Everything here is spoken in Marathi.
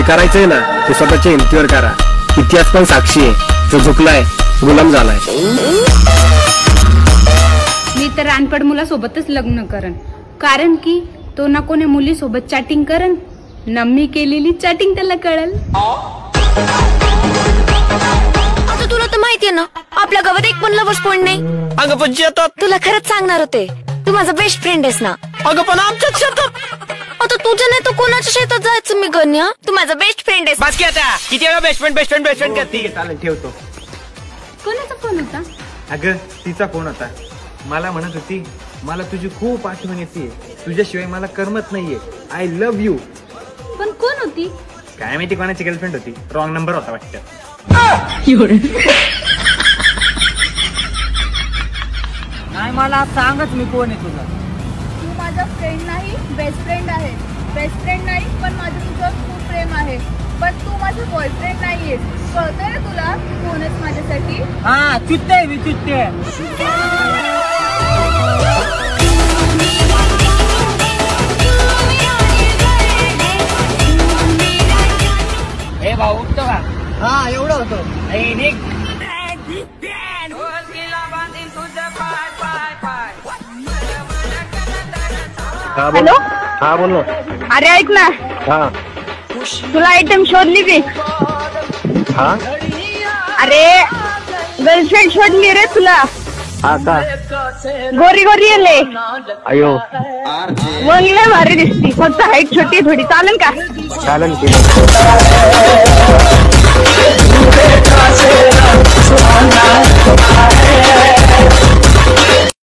जे करायचंय ना ते स्वतःच्या हिमतीवर करा. इतिहास पण साक्षी आहे, जो झुकलाय गुलाम झालाय. मी तर रानपड मुलासोबतच लग्न करन, कारण की तो ना कोणी मुलीसोबत चॅटिंग करन ना मी केलेली चॅटिंग त्याला कळल. आता तुला तर माहितीये ना आपल्या गावात एक पण लव्हर्स पॉइंट नाही. अगं पण शेतात तुला खरंच सांगणार होते, तू माझा बेस्ट फ्रेंड आहेस ना. अगं पण आमच्याच शेतात. आता तुझ्या नाही तर कोणाच्या शेतात जायचं मी गण्या, तू माझा बेस्ट फ्रेंड आहेस. बस की आता किती वेळा बेस्ट फ्रेंड करते. चालेल ठेवतो. कोणाचा फोन होता? अगं तिचा फोन होता. मला म्हणत होती मला तुझी खूप आठवण येते, तुझ्याशिवाय मला करमत नाहीये, आय लव्ह यू. पण कोण होती? काय माहिती कोणाची गर्लफ्रेंड होती, रॉंग नंबर होता वाटतं. नाही मला सांगच मी कोण आहे तुझा. तू माझा फ्रेंड नाही बेस्ट फ्रेंड आहे. बेस्ट फ्रेंड नाही पण माझं तुझं खूप प्रेम आहे. पण तू माझा बॉयफ्रेंड नाहीयेस, कळतंय ना तुला? कोणच माझ्यासाठी. हा चुत्ते मी चुत्ते. हे भाऊ उठतो का? हा एवढं होतं. हॅलो. हा बोल ना. अरे ऐक ना, हा तुला आयटम शोधली मी. हा अरे गर्लफ्रेंड शोधली रे तुला. हा का? गोरी गोरी येले अयो वंगले भारी दिसती, फक्त हाईट छोटी थोडी. चालेल का? चालेल की.